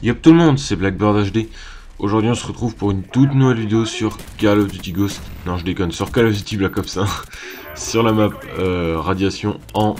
Yop tout le monde, c'est Blackbird HD. Aujourd'hui on se retrouve pour une toute nouvelle vidéo sur Call of Duty Ghost. Non je déconne, sur Call of Duty Black Ops 1. Sur la map Radiation en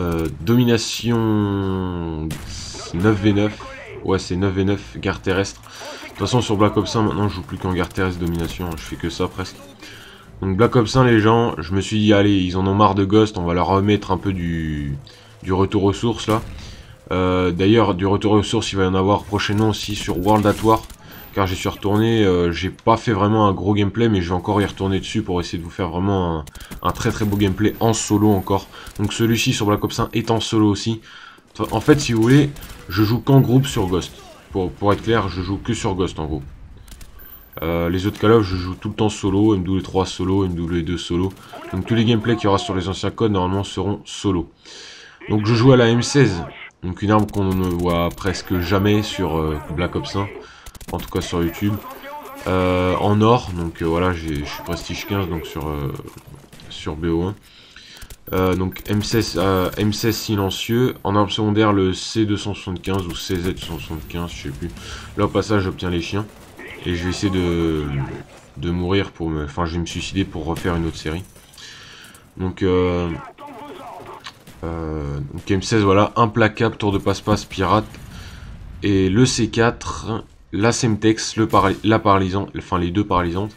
domination 9v9. Ouais c'est 9v9 guerre terrestre. De toute façon sur Black Ops 1 maintenant je joue plus qu'en guerre terrestre domination, je fais que ça presque. Donc Black Ops 1 les gens, je me suis dit allez ils en ont marre de Ghost, on va leur remettre un peu du retour aux sources là. D'ailleurs, du retour aux sources, il va y en avoir prochainement aussi sur World at War. Car j'y suis retourné, j'ai pas fait vraiment un gros gameplay, mais je vais encore y retourner dessus pour essayer de vous faire vraiment un très très beau gameplay en solo encore. Donc celui-ci sur Black Ops 1 est en solo aussi. En fait, si vous voulez, je joue qu'en groupe sur Ghost. Pour être clair, je joue que sur Ghost en gros. Les autres Call of, je joue tout le temps solo, MW3 solo, MW2 solo. Donc tous les gameplays qu'il y aura sur les anciens codes, normalement, seront solo. Donc je joue à la M16. Donc une arme qu'on ne voit presque jamais sur Black Ops 1, en tout cas sur YouTube. En or, donc voilà, je suis prestige 15 donc sur BO1. Donc M16 silencieux. En arme secondaire le C275 ou CZ275, je sais plus. Là au passage j'obtiens les chiens. Et je vais essayer de mourir pour me. Enfin je vais me suicider pour refaire une autre série. Donc M16 voilà, implacable, tour de passe-passe, pirate. Et le C4, la Semtex, la paralysante, enfin les deux paralysantes.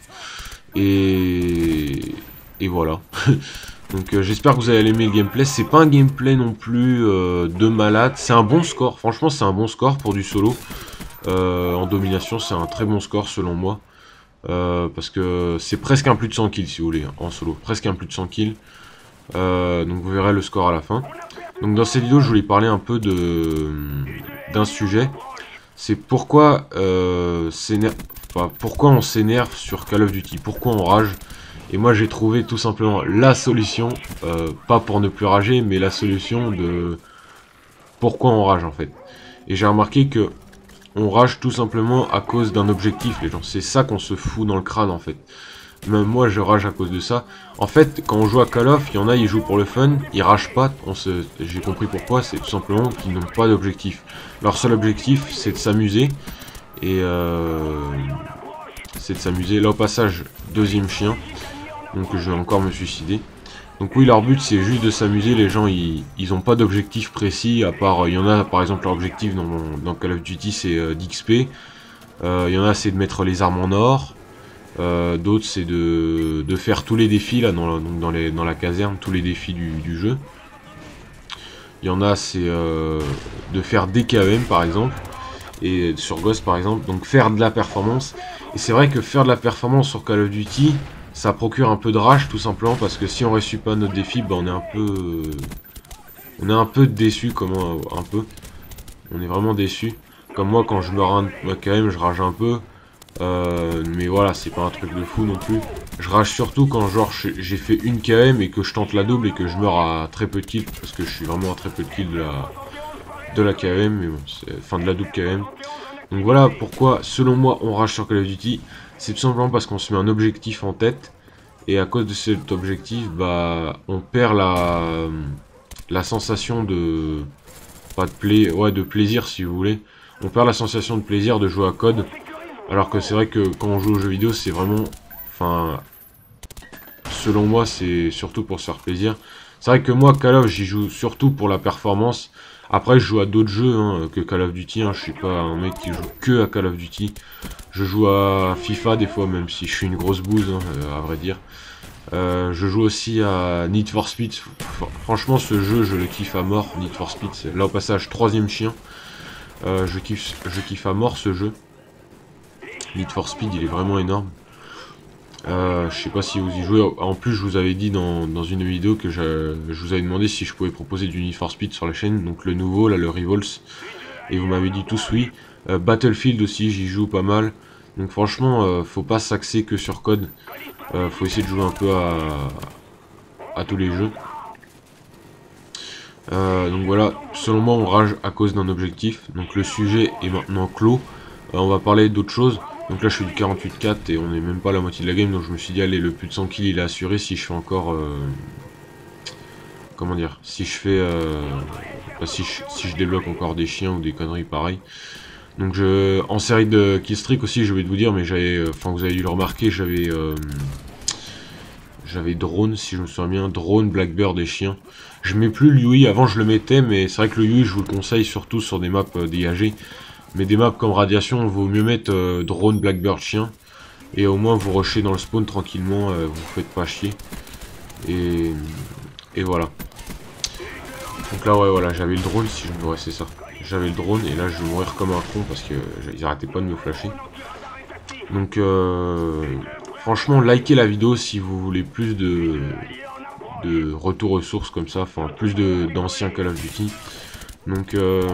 Et voilà. Donc j'espère que vous allez aimer le gameplay. C'est pas un gameplay non plus de malade. C'est un bon score, franchement c'est un bon score pour du solo. En domination c'est un très bon score selon moi. Parce que c'est presque un plus de 100 kills si vous voulez, en solo. Presque un plus de 100 kills. Donc vous verrez le score à la fin. Donc dans cette vidéo je voulais parler un peu d'un sujet. C'est pourquoi pourquoi on s'énerve sur Call of Duty, pourquoi on rage. Et moi j'ai trouvé tout simplement la solution, pas pour ne plus rager, mais la solution de pourquoi on rage en fait. Et j'ai remarqué que on rage tout simplement à cause d'un objectif les gens, c'est ça qu'on se fout dans le crâne en fait. Même moi je rage à cause de ça. En fait quand on joue à Call of, il y en a ils jouent pour le fun, ils ragent pas, j'ai compris pourquoi, c'est tout simplement qu'ils n'ont pas d'objectif. Leur seul objectif c'est de s'amuser. Et c'est de s'amuser. Là au passage, deuxième chien. Donc je vais encore me suicider. Donc oui leur but c'est juste de s'amuser, les gens ils ont pas d'objectif précis. À part, il y en a par exemple leur objectif dans Call of Duty c'est d'XP. Il y en a c'est de mettre les armes en or. D'autres c'est de faire tous les défis là dans la caserne, tous les défis du jeu. Il y en a c'est de faire des KM par exemple. Et sur Ghost par exemple, donc faire de la performance. Et c'est vrai que faire de la performance sur Call of Duty, ça procure un peu de rage tout simplement parce que si on réussit pas notre défi, bah on est un peu déçu, un peu. On est vraiment déçu. Comme moi quand je meurs un KM, je rage un peu. Mais voilà, c'est pas un truc de fou non plus. Je rage surtout quand genre j'ai fait une KM et que je tente la double et que je meurs à très peu de kills. Parce que je suis vraiment à très peu de kills de la KM, mais bon, enfin de la double KM. Donc voilà pourquoi, selon moi, on rage sur Call of Duty. C'est tout simplement parce qu'on se met un objectif en tête. Et à cause de cet objectif, bah, on perd la sensation de... Pas de plaisir si vous voulez. On perd la sensation de plaisir de jouer à COD. Alors que c'est vrai que quand on joue aux jeux vidéo, c'est vraiment... Enfin... Selon moi, c'est surtout pour se faire plaisir. C'est vrai que moi, Call of, j'y joue surtout pour la performance. Après, je joue à d'autres jeux que Call of Duty. Je suis pas un mec qui joue que à Call of Duty. Je joue à FIFA des fois, même si je suis une grosse bouse, à vrai dire. Je joue aussi à Need for Speed. Franchement, ce jeu, je le kiffe à mort. Need for Speed, c'est là au passage, troisième chien. Je kiffe à mort ce jeu. Need for Speed, il est vraiment énorme. Je sais pas si vous y jouez. En plus, je vous avais dit dans une vidéo que je vous avais demandé si je pouvais proposer du Need for Speed sur la chaîne. Donc le nouveau, là, le Revolts. Et vous m'avez dit tous oui. Battlefield aussi, j'y joue pas mal. Donc franchement, faut pas s'axer que sur COD. Faut essayer de jouer un peu à tous les jeux. Donc voilà, selon moi, on rage à cause d'un objectif. Donc le sujet est maintenant clos. On va parler d'autre chose. Donc là je suis du 48-4 et on est même pas à la moitié de la game, donc je me suis dit allez le plus de 100 kills il est assuré si je fais encore comment dire, si je fais si je débloque encore des chiens ou des conneries pareilles. Donc en série de killstreak aussi, j'ai oublié de vous dire, mais j'avais, enfin vous avez dû le remarquer, j'avais drone, si je me souviens bien, drone, blackbird et chien. Je mets plus le Yui, avant je le mettais, mais c'est vrai que le Yui je vous le conseille surtout sur des maps dégagées. Mais des maps comme radiation, il vaut mieux mettre drone, blackbird, chien. Et au moins vous rushez dans le spawn tranquillement, vous faites pas chier. Et voilà. Donc là ouais voilà, j'avais le drone, si je me... Ouais c'est ça. J'avais le drone et là je vais mourir comme un con parce que ils arrêtaient pas de me flasher. Donc franchement likez la vidéo si vous voulez plus de retour aux sources comme ça, enfin plus d'anciens Call of Duty. Donc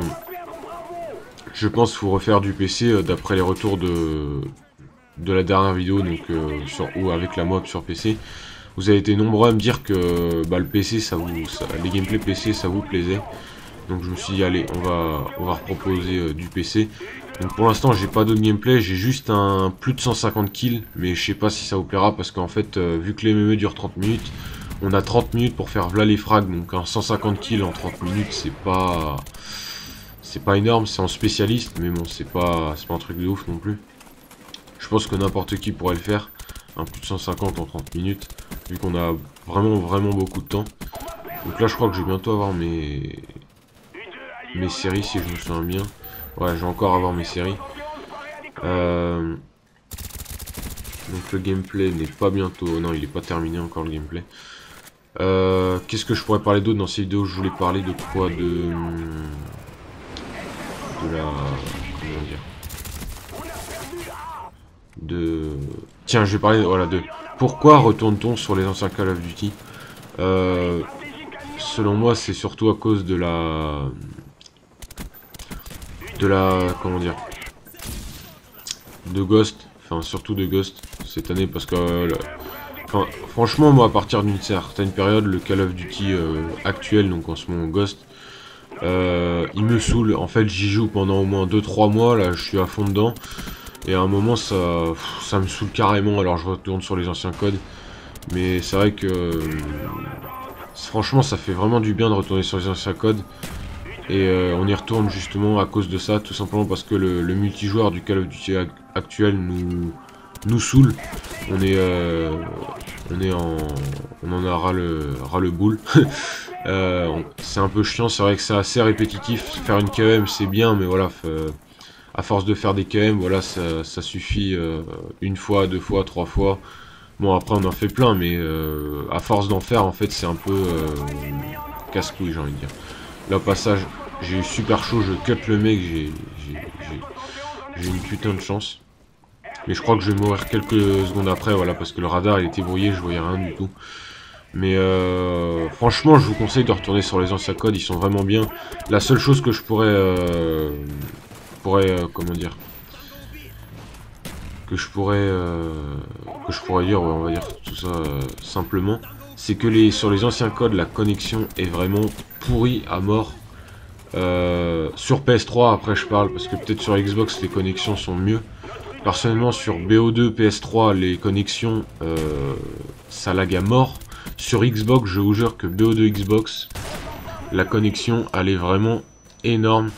je pense qu'il faut refaire du PC d'après les retours de la dernière vidéo, donc ou avec la mob sur PC. Vous avez été nombreux à me dire que le PC, les gameplays PC, ça vous plaisait. Donc je me suis dit, allez, on va reproposer du PC. Donc pour l'instant, j'ai pas d'autres gameplay, j'ai juste un plus de 150 kills, mais je sais pas si ça vous plaira parce qu'en fait, vu que les MME durent 30 minutes, on a 30 minutes pour faire les frags, donc un 150 kills en 30 minutes, c'est pas énorme, c'est en spécialiste, mais bon, c'est pas un truc de ouf non plus. Je pense que n'importe qui pourrait le faire, un plus de 150 en 30 minutes, vu qu'on a vraiment beaucoup de temps. Donc là je crois que je vais bientôt avoir mes séries si je me souviens bien. Ouais, je vais encore avoir mes séries. Donc le gameplay n'est pas bientôt... Non, il n'est pas terminé encore le gameplay. Qu'est-ce que je pourrais parler d'autre dans ces vidéos? Je voulais parler de quoi? De la... Comment dire? Tiens, je vais parler voilà, de pourquoi retourne-t-on sur les anciens Call of Duty. Selon moi, c'est surtout à cause de la comment dire, de Ghost, enfin surtout de Ghost cette année parce que enfin, franchement moi à partir d'une certaine période le Call of Duty actuel, donc en ce moment Ghost, il me saoule. En fait j'y joue pendant au moins 2-3 mois, là je suis à fond dedans. Et à un moment ça me saoule carrément, alors je retourne sur les anciens codes. Mais c'est vrai que franchement ça fait vraiment du bien de retourner sur les anciens codes. Et on y retourne justement à cause de ça, tout simplement parce que le multijoueur du Call of Duty actuel nous saoule. On en a ras le boule. C'est un peu chiant, c'est vrai que c'est assez répétitif. Faire une KM c'est bien, mais voilà, à force de faire des KM, voilà, ça suffit une fois, 2 fois, 3 fois. Bon après on en fait plein, mais à force d'en faire en fait c'est un peu casse-couille, j'ai envie de dire. Là au passage j'ai eu super chaud, je cut le mec, j'ai une putain de chance. Mais je crois que je vais mourir quelques secondes après, voilà, parce que le radar il était brouillé, je voyais rien du tout. Mais franchement je vous conseille de retourner sur les anciens codes, ils sont vraiment bien. La seule chose que je pourrais comment dire, que je pourrais dire, ouais, on va dire tout ça simplement, c'est que sur les anciens codes la connexion est vraiment pourrie à mort. Sur PS3 après je parle, parce que peut-être sur Xbox les connexions sont mieux. Personnellement sur BO2 PS3 les connexions ça lag à mort. Sur Xbox je vous jure que BO2 Xbox la connexion elle est vraiment énorme.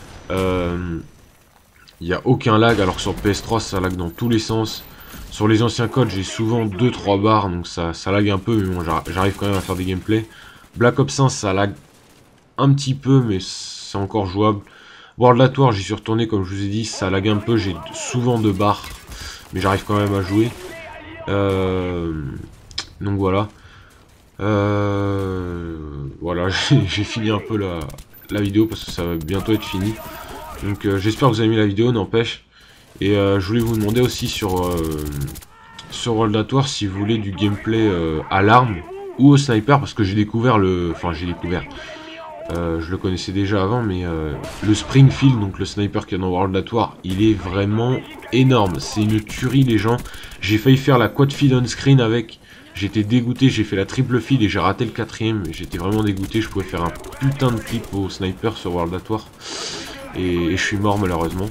Il n'y a aucun lag, alors que sur PS3 ça lag dans tous les sens. Sur les anciens codes j'ai souvent 2-3 barres, donc ça lag un peu, mais bon j'arrive quand même à faire des gameplays. Black Ops 1 ça lag un petit peu, mais c'est encore jouable. World at War j'y suis retourné, comme je vous ai dit, ça lag un peu, j'ai souvent 2 barres, mais j'arrive quand même à jouer. Donc voilà. Voilà, j'ai fini un peu la vidéo parce que ça va bientôt être fini. Donc j'espère que vous avez aimé la vidéo, n'empêche. Et je voulais vous demander aussi sur World at War si vous voulez du gameplay à l'arme ou au sniper, parce que j'ai découvert Enfin j'ai découvert. Je le connaissais déjà avant, mais le Springfield, donc le sniper qu'il y a dans World at War, il est vraiment énorme. C'est une tuerie les gens. J'ai failli faire la quad feed on screen avec. J'étais dégoûté, j'ai fait la triple feed et j'ai raté le 4ème. J'étais vraiment dégoûté, je pouvais faire un putain de clip au sniper sur World at War. Et je suis mort malheureusement.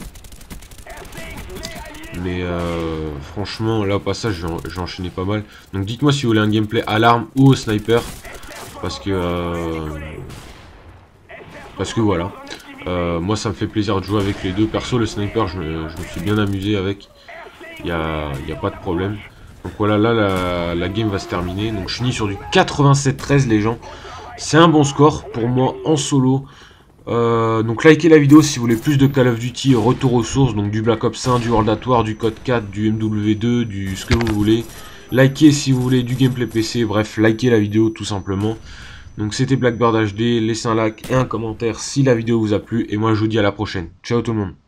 Mais franchement là au passage j'ai enchaîné pas mal. Donc dites-moi si vous voulez un gameplay à l'arme ou au sniper. Parce que voilà. Moi ça me fait plaisir de jouer avec les deux. Perso le sniper je me suis bien amusé avec. Y a pas de problème. Donc voilà, là la game va se terminer. Donc je finis sur du 87-13 les gens. C'est un bon score pour moi en solo. Donc likez la vidéo si vous voulez plus de Call of Duty, retour aux sources, donc du Black Ops 1, du World at War, du Code 4, du MW2, du ce que vous voulez. Likez si vous voulez du gameplay PC, bref, likez la vidéo tout simplement. Donc c'était Blackbird HD, laissez un like et un commentaire si la vidéo vous a plu, et moi je vous dis à la prochaine. Ciao tout le monde.